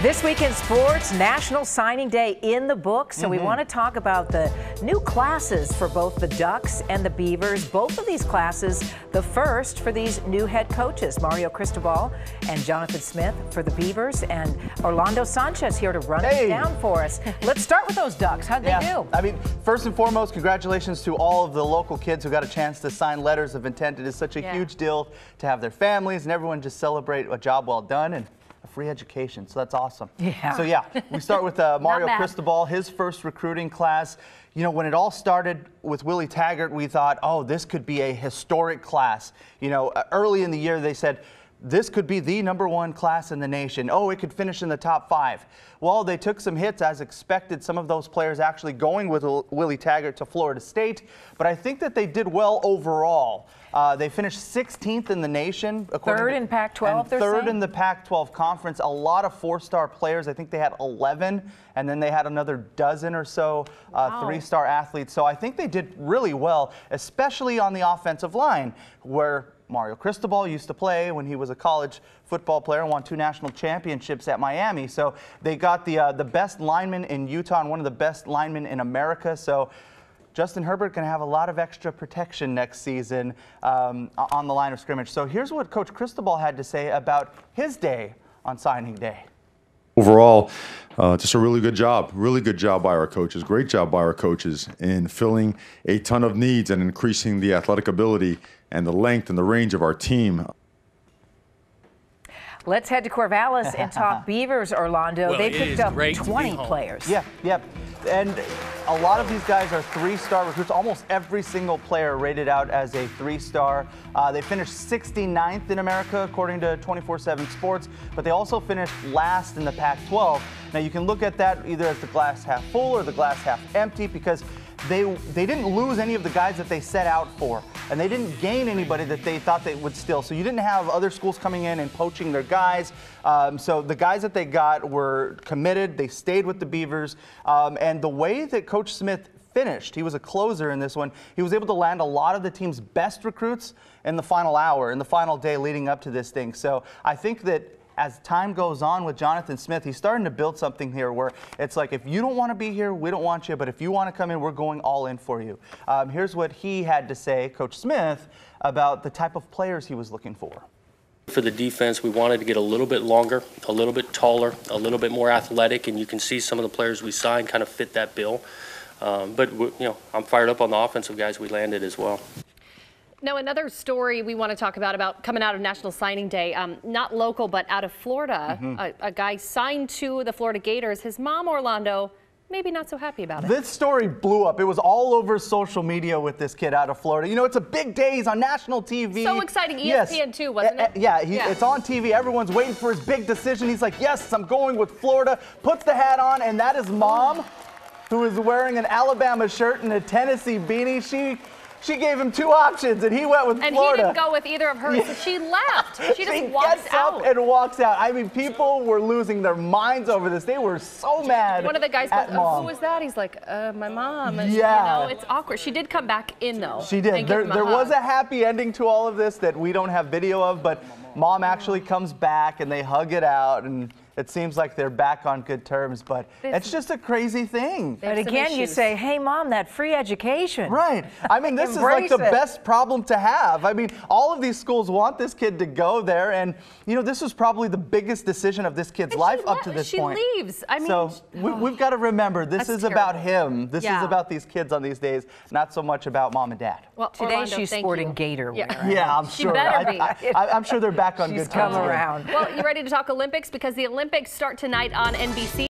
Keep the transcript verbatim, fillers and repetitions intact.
This week in sports, National Signing Day in the books. So mm-hmm. we want to talk about the new classes for both the Ducks and the Beavers. Both of these classes, the first for these new head coaches, Mario Cristobal and Jonathan Smith for the Beavers, and Orlando Sanchez here to run hey. it down for us. Let's start with those Ducks. How'd yeah. they do? I mean, first and foremost, congratulations to all of the local kids who got a chance to sign letters of intent. It is such a yeah. huge deal to have their families and everyone just celebrate a job well done and a free education, so that's awesome. Yeah. So yeah, we start with uh, Mario Cristobal, his first recruiting class. You know, when it all started with Willie Taggart, we thought, oh, this could be a historic class. You know, early in the year they said, this could be the number one class in the nation. Oh, it could finish in the top five. Well, they took some hits as expected, some of those players actually going with Willie Taggart to Florida State, but I think that they did well overall. Uh, they finished sixteenth in the nation. Third to, in Pac twelve, and third in the Pac twelve conference. A lot of four-star players. I think they had eleven, and then they had another dozen or so uh, wow. three-star athletes. So I think they did really well, especially on the offensive line, where Mario Cristobal used to play when he was a college football player and won two national championships at Miami. So they got the uh, the best lineman in Utah and one of the best linemen in America. So Justin Herbert can have a lot of extra protection next season um, on the line of scrimmage. So here's what Coach Cristobal had to say about his day on signing day. Overall, uh, just a really good job, really good job by our coaches, great job by our coaches in filling a ton of needs and increasing the athletic ability and the length and the range of our team. Let's head to Corvallis and talk Beavers, Orlando. Well, they picked up twenty to players. Yeah, yeah. And a lot of these guys are three-star recruits. Almost every single player rated out as a three-star. Uh, they finished sixty-ninth in America, according to twenty-four seven Sports, but they also finished last in the Pac twelve. Now, you can look at that either as the glass half full or the glass half empty, because they they didn't lose any of the guys that they set out for, and they didn't gain anybody that they thought they would steal. So you didn't have other schools coming in and poaching their guys. Um, so the guys that they got were committed. They stayed with the Beavers. Um, and the way that Coach Smith finished, he was a closer in this one, he was able to land a lot of the team's best recruits in the final hour, in the final day leading up to this thing. So I think that as time goes on with Jonathan Smith, he's starting to build something here where it's like, if you don't want to be here, we don't want you, but if you want to come in, we're going all in for you. Um, here's what he had to say, Coach Smith, about the type of players he was looking for. For the defense, we wanted to get a little bit longer, a little bit taller, a little bit more athletic, and you can see some of the players we signed kind of fit that bill. Um, but, you know, I'm fired up on the offensive guys we landed as well. Now, another story we want to talk about, about coming out of National Signing Day, um, not local, but out of Florida. Mm-hmm. a, a guy signed to the Florida Gators. His mom, Orlando, maybe not so happy about it. This story blew up. It was all over social media with this kid out of Florida. You know, it's a big day. He's on national T V. So exciting. E S P N yes. too, wasn't it? Yeah, he, yeah, it's on T V. Everyone's waiting for his big decision. He's like, yes, I'm going with Florida. Puts the hat on, and that is mom, who is wearing an Alabama shirt and a Tennessee beanie. She... She gave him two options, and he went with and Florida. And he didn't go with either of hers, so she left. She just she walks gets out. up and walks out. I mean, people were losing their minds over this. They were so mad. One of the guys at goes, mom. "Who was that?" He's like, uh, "My mom." And, yeah. You know, it's awkward. She did come back in, though. She did. There, there was a happy ending to all of this that we don't have video of, but mom actually comes back, and they hug it out, and it seems like they're back on good terms, but This, it's just a crazy thing. But again, issues. You say, hey, Mom, that free education. Right. I mean, this is like the it. best problem to have. I mean, all of these schools want this kid to go there, and, you know, this was probably the biggest decision of this kid's and life she, up to this she point. She leaves. I mean, so we, we've got to remember, this is terrible. about him. This yeah. is about these kids on these days, not so much about mom and dad. Well, today Orlando, she's sporting you. Gator wear. Yeah, yeah I'm she sure. better I, be. I, I, I'm sure they're back on she's good terms. Come around. Well, you ready to talk Olympics? Because the Olympics start tonight on N B C.